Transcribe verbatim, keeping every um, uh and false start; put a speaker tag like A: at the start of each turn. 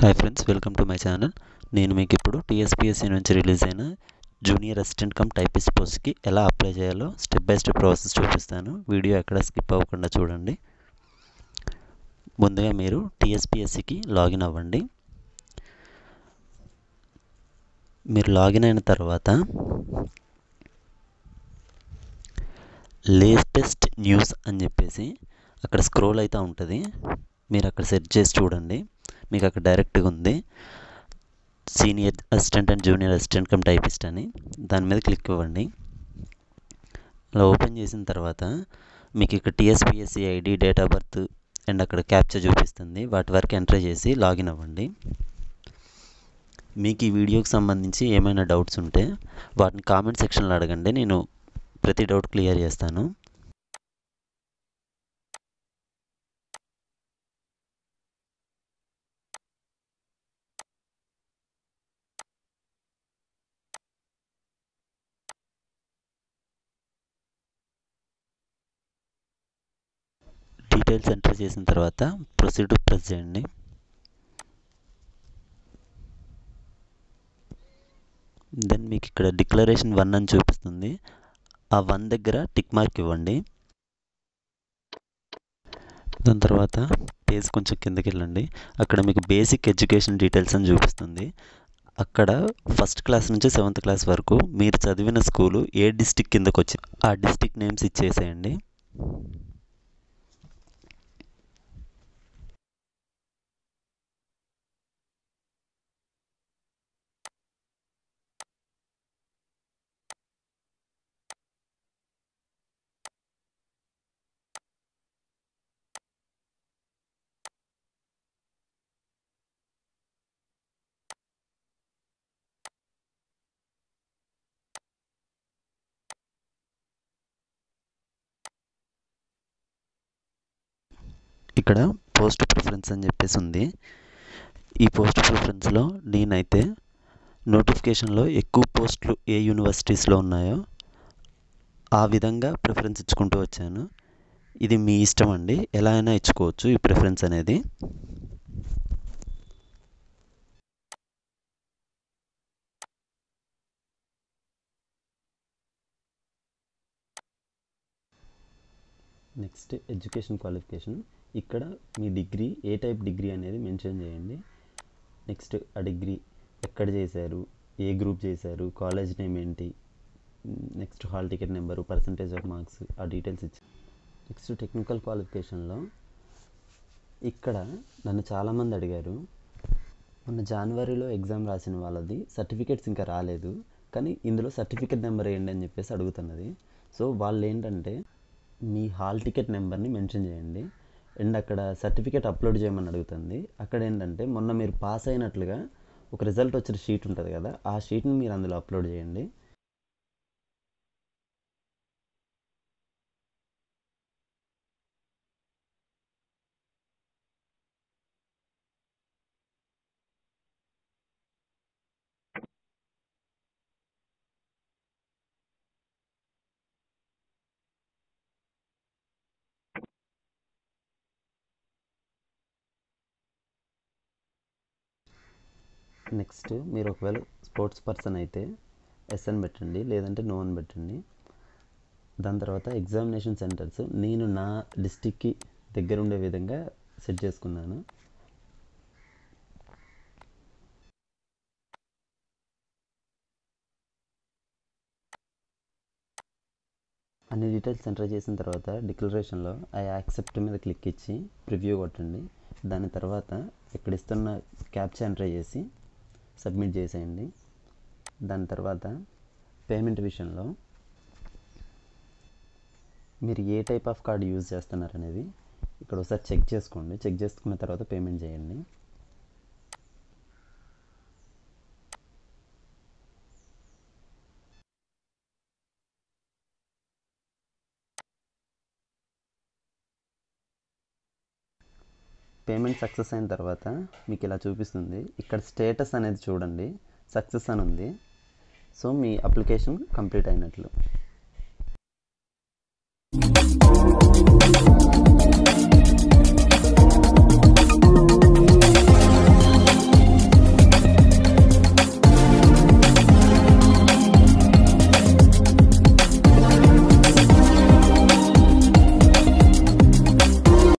A: Hi friends, welcome to my channel. నేను మీకు ఇప్పుడు టీఎస్పీఎస్సీ నుంచి రిలీజ్ అయిన జూనియర్ అసిస్టెంట్ కమ్ టైపిస్ట్ పోస్ట్కి ఎలా అప్లై చేయాలో స్టెప్ బై స్టెప్ ప్రాసెస్ చూపిస్తాను. వీడియో ఎక్కడ స్కిప్ అవ్వకుండా చూడండి. ముందుగా మీరు టీఎస్పీఎస్సీకి లాగిన్ అవ్వండి. మీరు లాగిన్ అయిన తర్వాత లేటెస్ట్ న్యూస్ అని చెప్పేసి అక్కడ స్క్రోల్ అవుతూ ఉంటుంది. మీరు అక్కడ సెర్చ్ చేసి చూడండి. మీకు అక్కడ డైరెక్ట్గా ఉంది senior assistant and junior assistant cum typist అని. దాని మీద క్లిక్ ఇవ్వండి. అలా ఓపెన్ చేసిన తర్వాత మీకు ఇక్కడ TSPSC ID, date of birth and అక్కడ క్యాప్చర్ చూపిస్తుంది. వాటి వరకు ఎంటర్ చేసి లాగిన్ అవ్వండి. మీకు ఈ వీడియోకి సంబంధించి ఏమైనా డౌట్స్ ఉంటే వాటిని కామెంట్ సెక్షన్లో అడగండి. నేను ప్రతి డౌట్ క్లియర్ చేస్తాను. డీటెయిల్స్ ఎంటర్ చేసిన తర్వాత ప్రొసీడ్ ప్రెస్ చేయండి. దెన్ మీకు ఇక్కడ డిక్లరేషన్ వన్ అని చూపిస్తుంది. ఆ వన్ దగ్గర టిక్ మార్క్ ఇవ్వండి. దాని తర్వాత పేజ్ కొంచెం కిందకి వెళ్ళండి. అక్కడ మీకు బేసిక్ ఎడ్యుకేషన్ డీటెయిల్స్ అని చూపిస్తుంది. అక్కడ ఫస్ట్ క్లాస్ నుంచి సెవెంత్ క్లాస్ వరకు మీరు చదివిన స్కూలు ఏ డిస్టిక్ కిందకు వచ్చి ఆ డిస్టిక్ నేమ్స్ ఇచ్చేసేయండి. ఇక్కడ పోస్ట్ ప్రిఫరెన్స్ అని చెప్పేసి ఉంది. ఈ పోస్ట్ ప్రిఫరెన్స్లో నేనైతే నోటిఫికేషన్లో ఎక్కువ పోస్టులు ఏ యూనివర్సిటీస్లో ఉన్నాయో ఆ విధంగా ప్రిఫరెన్స్ ఇచ్చుకుంటూ వచ్చాను. ఇది మీ ఇష్టం అండి, ఎలా అయినా ఇచ్చుకోవచ్చు ఈ ప్రిఫరెన్స్ అనేది. Next education qualification. ఇక్కడ మీ డిగ్రీ ఏ టైప్ డిగ్రీ అనేది మెన్షన్ చేయండి. నెక్స్ట్ ఆ డిగ్రీ ఎక్కడ చేశారు, ఏ గ్రూప్ చేశారు, కాలేజ్ నేమ్ ఏంటి, next hall ticket number, percentage of marks, ఆ డీటెయిల్స్ ఇచ్చి. నెక్స్ట్ టెక్నికల్ క్వాలిఫికేషన్లో ఇక్కడ నన్ను చాలామంది అడిగారు, మొన్న జనవరిలో ఎగ్జామ్ రాసిన వాళ్ళది సర్టిఫికేట్స్ ఇంకా రాలేదు, కానీ ఇందులో సర్టిఫికేట్ నెంబర్ ఏంటి అని చెప్పేసి అడుగుతున్నది. సో వాళ్ళు ఏంటంటే మీ హాల్ టికెట్ నెంబర్ని మెన్షన్ చేయండి. అండ్ అక్కడ సర్టిఫికేట్ అప్లోడ్ చేయమని అడుగుతుంది. అక్కడ ఏంటంటే మొన్న మీరు పాస్ అయినట్లుగా ఒక రిజల్ట్ వచ్చిన షీట్ ఉంటుంది కదా, ఆ షీట్ని మీరు అందులో అప్లోడ్ చేయండి. నెక్స్ట్ మీరు ఒకవేళ స్పోర్ట్స్ పర్సన్ అయితే ఎస్ అని పెట్టండి, లేదంటే నో అని పెట్టండి. దాని తర్వాత ఎగ్జామినేషన్ సెంటర్స్ నేను నా డిస్టిక్కి దగ్గర ఉండే విధంగా సెట్ చేసుకున్నాను. అన్ని డీటెయిల్స్ ఎంటర్ చేసిన తర్వాత డిక్లరేషన్లో ఐ యాక్సెప్ట్ మీద క్లిక్ ఇచ్చి ప్రివ్యూ కొట్టండి. దాని తర్వాత ఇక్కడ ఇస్తున్న క్యాప్చా ఎంటర్ చేసి సబ్మిట్ చేసేయండి. దాని తర్వాత పేమెంట్ విషయంలో మీరు ఏ టైప్ ఆఫ్ కార్డు యూజ్ చేస్తున్నారు అనేది ఇక్కడ ఒకసారి చెక్ చేసుకోండి. చెక్ చేసుకున్న తర్వాత పేమెంట్ చేయండి. పేమెంట్ సక్సెస్ అయిన తర్వాత మీకు ఇలా చూపిస్తుంది. ఇక్కడ స్టేటస్ అనేది చూడండి, సక్సెస్ అని ఉంది. సో మీ అప్లికేషన్ కంప్లీట్ అయినట్లు.